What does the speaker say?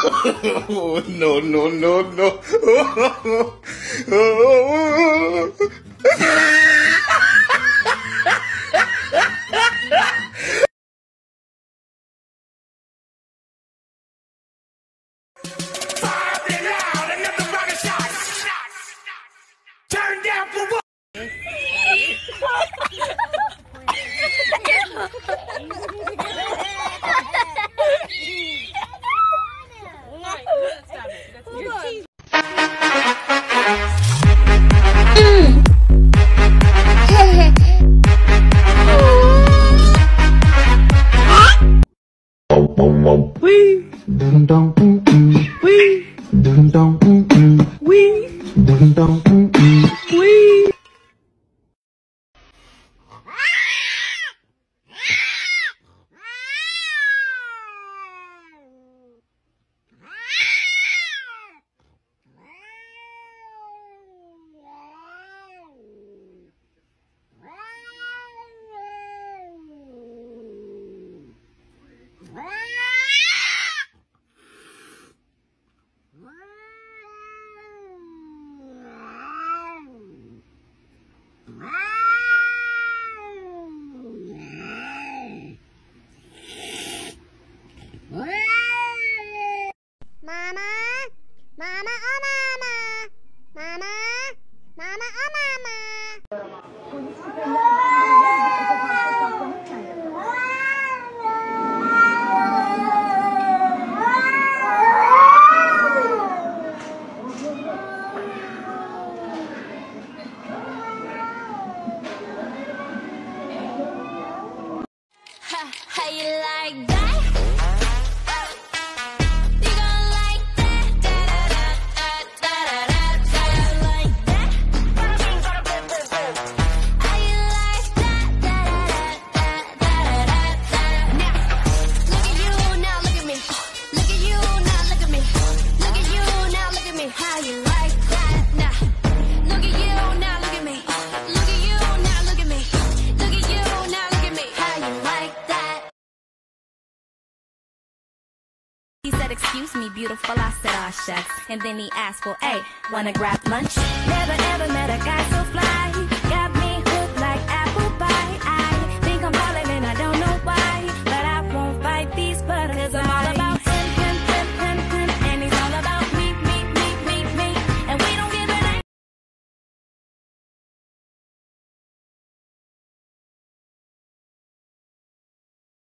No, no, no, no. Turn down for what? Wee dum dum wee dum dum wee dum dum wee. Mama, mama, oh mama, mama, mama, oh mama. How you like that? You gon' like that? Da da da da da da da. Like that? How you like that? Da da da da da da. Now, look at you, now look at me. Look at you, now look at me. Look at you, now look at me. How you like that? Now, look at you, now look at me. Look at you, now look at me. Look at you, now look at me. How you like that? He said, excuse me, beautiful. I said, aw, shucks. And then he asked, well, hey, wanna grab lunch? Never ever met a guy